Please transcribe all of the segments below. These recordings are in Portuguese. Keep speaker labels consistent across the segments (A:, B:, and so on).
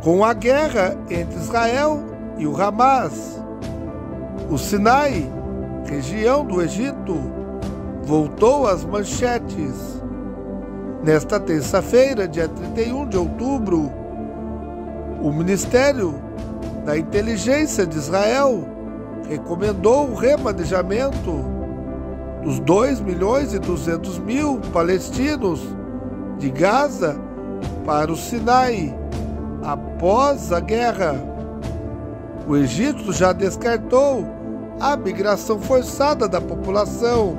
A: Com a guerra entre Israel e o Hamas, o Sinai, região do Egito, voltou às manchetes. Nesta terça-feira, dia 31 de outubro, o Ministério da Inteligência de Israel recomendou o remanejamento dos 2.200.000 palestinos de Gaza para o Sinai após a guerra. O Egito já descartou a migração forçada da população.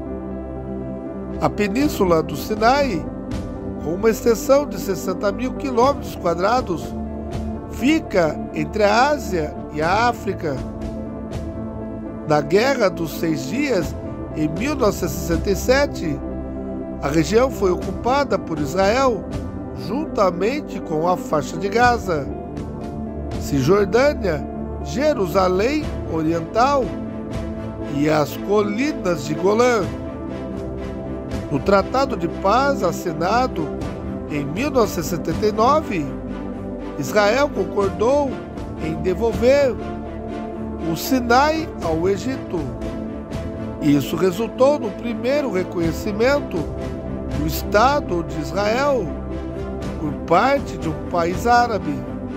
A: A Península do Sinai, com uma extensão de 60.000 quilômetros quadrados, fica entre a Ásia e a África. Na Guerra dos 6 Dias, em 1967, a região foi ocupada por Israel juntamente com a faixa de Gaza, Cisjordânia, Jerusalém Oriental e as colinas de Golã. No Tratado de Paz assinado em 1979, Israel concordou em devolver o Sinai ao Egito. Isso resultou no primeiro reconhecimento do Estado de Israel por parte de um país árabe.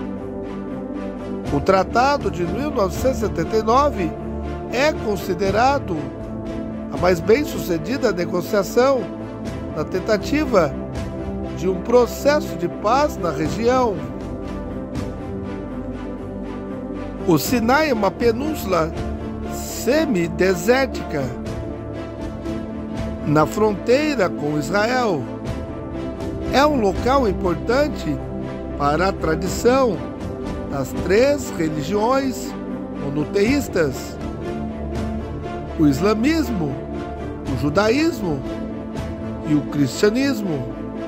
A: O Tratado de 1979 é considerado a mais bem-sucedida negociação na tentativa de um processo de paz na região. O Sinai é uma península semidesértica na fronteira com Israel. É um local importante para a tradição das 3 religiões monoteístas: o islamismo, o judaísmo e o cristianismo.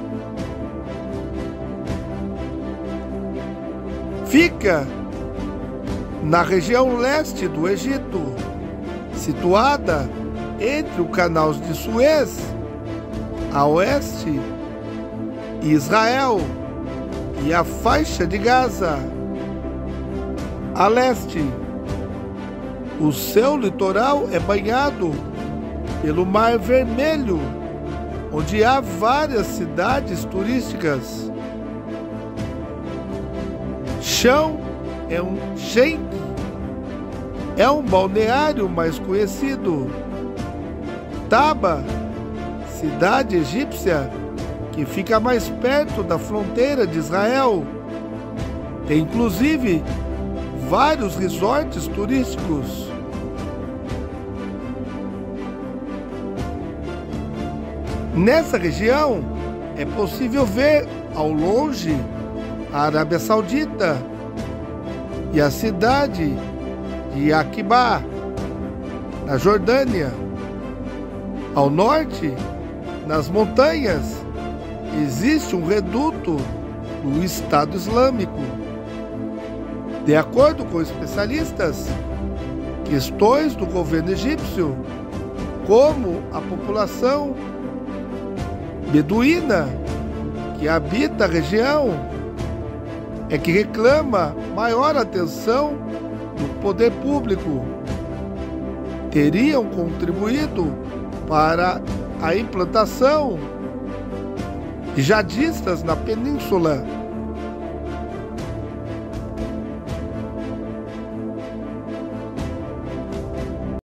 A: Fica na região leste do Egito, situada entre o Canal de Suez, a oeste, e Israel e a faixa de Gaza, a leste. O seu litoral é banhado pelo Mar Vermelho, onde há várias cidades turísticas. Shem é um balneário mais conhecido. Taba, cidade egípcia que fica mais perto da fronteira de Israel, tem inclusive vários resorts turísticos. Nessa região é possível ver ao longe a Arábia Saudita e a cidade de Aqaba, na Jordânia. Ao norte, nas montanhas, existe um reduto do Estado Islâmico. De acordo com especialistas, questões do governo egípcio, como a população beduína que habita a região, é que reclama maior atenção do poder público, teriam contribuído para a implantação de jihadistas na península.